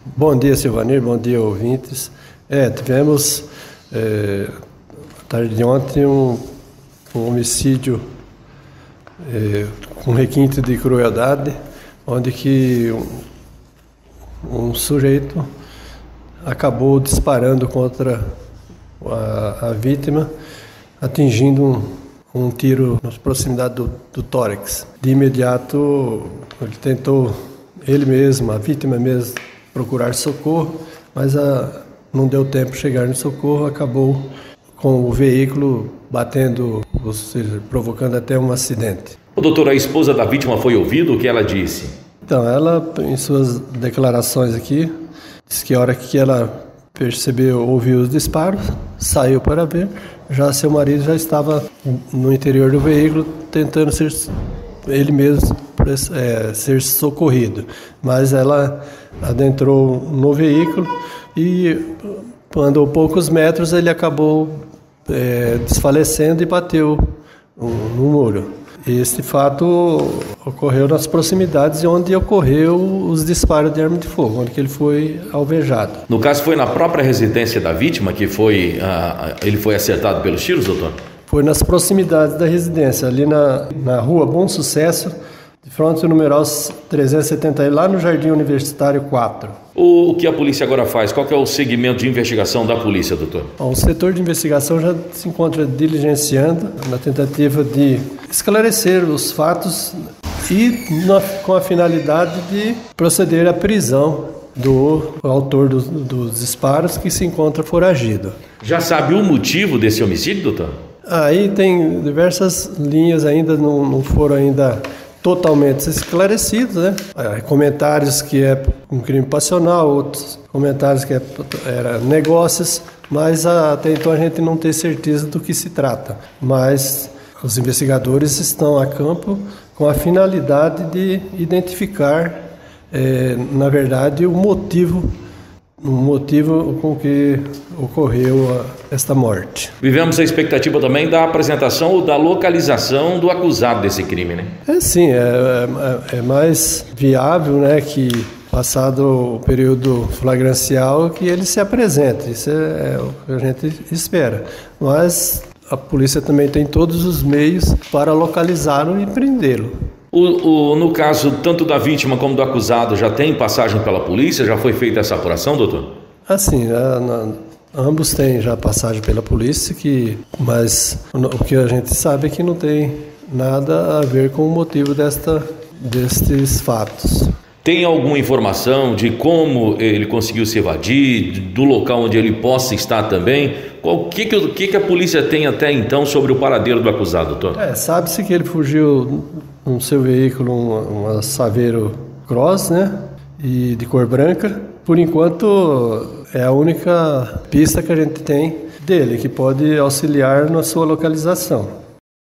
Bom dia, Silvanir, bom dia, ouvintes. Tivemos, tarde de ontem, um homicídio com requinte de crueldade, onde que um sujeito acabou disparando contra a vítima, atingindo um tiro nas proximidades do tórax. De imediato, ele tentou, a vítima mesmo, procurar socorro, mas não deu tempo de chegar no socorro, acabou com o veículo batendo, ou seja, provocando até um acidente. Doutor, a esposa da vítima foi ouvida? O que ela disse? Então, ela, em suas declarações aqui, disse que a hora que ela ouviu os disparos, saiu para ver, já seu marido já estava no interior do veículo tentando ele mesmo ser socorrido, mas ela adentrou no veículo e andou poucos metros, ele acabou desfalecendo e bateu no muro. Este fato ocorreu nas proximidades onde ocorreu os disparos de arma de fogo, onde que ele foi alvejado. No caso, foi na própria residência da vítima que ele foi acertado pelos tiros, doutor? Foi nas proximidades da residência, ali na rua Bom Sucesso, de frente ao numeral 370, lá no Jardim Universitário 4. O que a polícia agora faz? Qual que é o segmento de investigação da polícia, doutor? O setor de investigação já se encontra diligenciando na tentativa de esclarecer os fatos e com a finalidade de proceder à prisão do autor dos disparos, que se encontra foragido. Já sabe o motivo desse homicídio, doutor? Aí tem diversas linhas ainda, não foram ainda totalmente esclarecidos, né? Comentários que é um crime passional, outros comentários que era negócios, mas até então a gente não tem certeza do que se trata. Mas os investigadores estão a campo com a finalidade de identificar, na verdade, o motivo com que ocorreu esta morte. Vivemos a expectativa também da apresentação ou da localização do acusado desse crime, né? Sim, é mais viável, né, que passado o período flagrancial que ele se apresente. Isso é o que a gente espera. Mas a polícia também tem todos os meios para localizá-lo e prendê-lo. No caso, tanto da vítima como do acusado, já tem passagem pela polícia? Já foi feita essa apuração, doutor? Assim, ambos têm já passagem pela polícia, mas o que a gente sabe é que não tem nada a ver com o motivo destes fatos. Tem alguma informação de como ele conseguiu se evadir, do local onde ele possa estar também? O que a polícia tem até então sobre o paradeiro do acusado, doutor? Sabe-se que ele fugiu no seu veículo, uma Saveiro Cross, né? E de cor branca. Por enquanto, é a única pista que a gente tem dele, que pode auxiliar na sua localização.